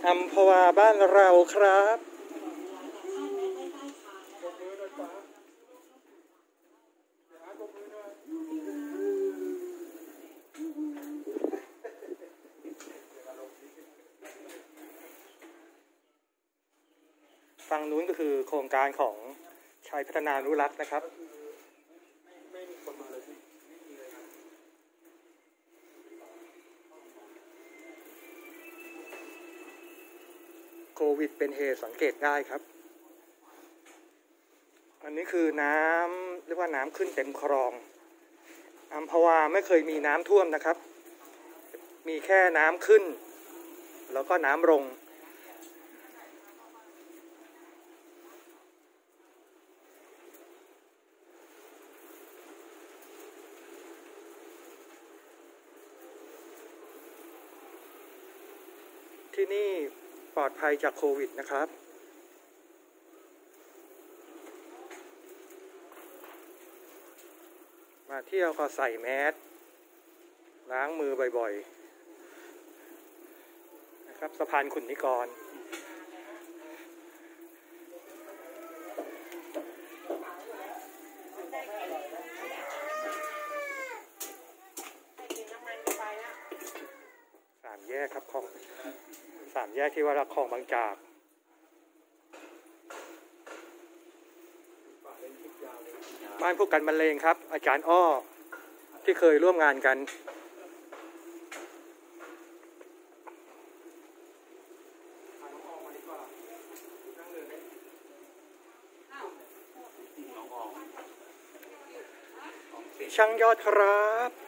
อัมพวาบ้านเราครับฝั่งนู้นก็คือโครงการของชัยพัฒนานุรักษ์นะครับไม่มีคนมาเลยที่ไม่มีเลยครับโควิดเป็นเหตุสังเกตได้ครับอันนี้คือน้ำเรียกว่าน้ำขึ้นเต็มคลองอัมพวาไม่เคยมีน้ำท่วมนะครับมีแค่น้ำขึ้นแล้วก็น้ำลงที่นี่ปลอดภัยจากโควิดนะครับมาเที่ยวก็ใส่แมสล้างมือบ่อยๆนะครับสะพานขุนนิกร3 แยกครับของ3 แยกที่ว่าคลองบางจากบ้านพวกกันบรรเลงครับอาจารย์อ้อที่เคยร่วมงานกันช่างยอดครับ